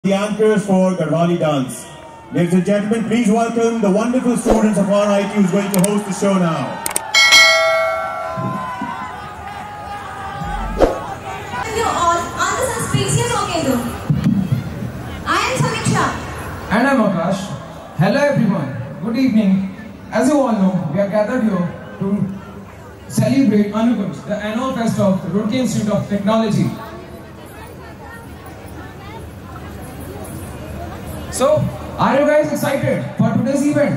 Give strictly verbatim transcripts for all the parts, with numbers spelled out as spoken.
The anchors for Garhwali dance. Ladies and gentlemen, please welcome the wonderful students of R I T who's going to host the show now. You all on this auspicious occasion. I am Samiksha. And I'm Akash. Hello everyone. Good evening. As you all know, we are gathered here to celebrate Anukunj, the annual fest of the Roorkee Institute of Technology. So, are you guys excited for today's event?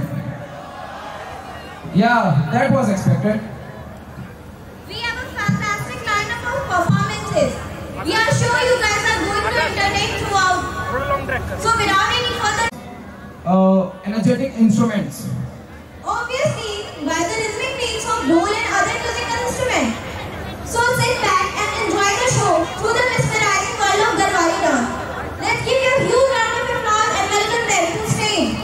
Yeah, that was expected. We have a fantastic lineup of performances. We are sure you guys are going to entertain throughout. So, without any further Uh, energetic instruments. obviously, by the rhythmic beats of dole and other musical instruments. So, sit back and enjoy the show through the mesmerizing world of Garhwali dance. Let's give you a huge round of applause and welcome them to stage.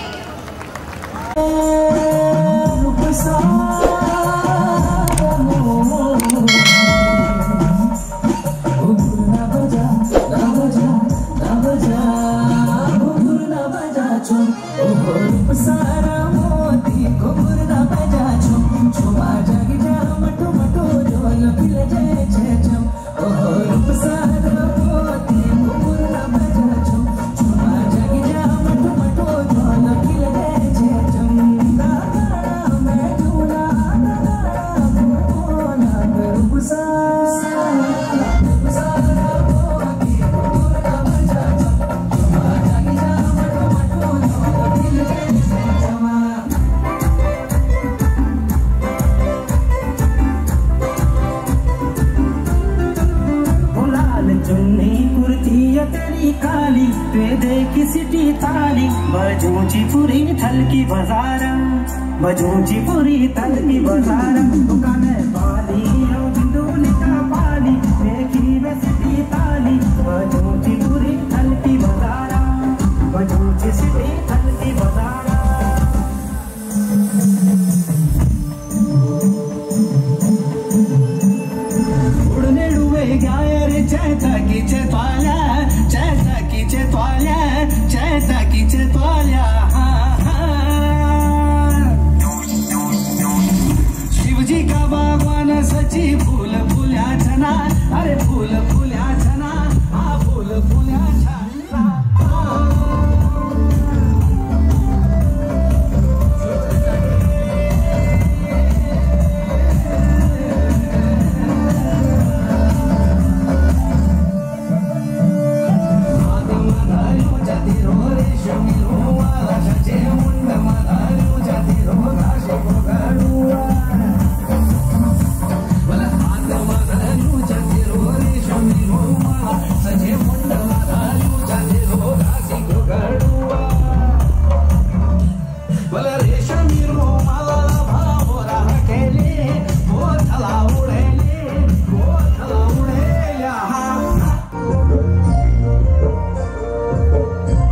बजूची पूरी थल की बाजारा बजूची पूरी थल की बाजारा दुकान वाली बिंदुली का पाली देखी में सिटी ताली बजूची पूरी थल की बाजारा बजूची सिटी थल की बाजारा उड़ने डूबे गया रे चैता की चैताला चैता की चैताला चैता की चैताला शिवजी का बागवान सची फूल फूल्या छना अरे फूल फूल्या छना आ फूल फूल्या छना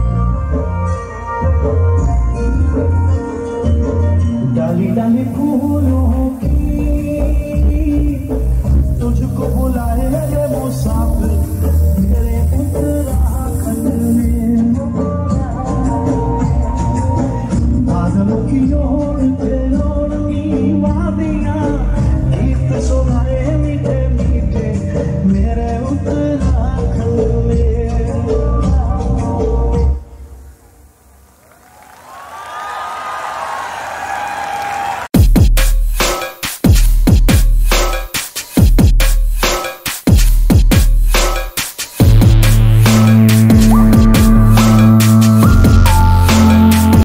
डाली डाली फूल